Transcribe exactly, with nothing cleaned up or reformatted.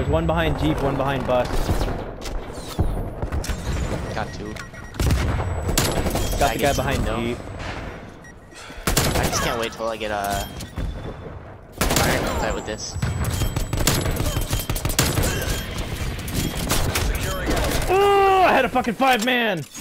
There's one behind Jeep, one behind bus. Got two. Got the guy behind Jeep. I just can't wait till I get a fire fight with this. Oh, I had a fucking five man.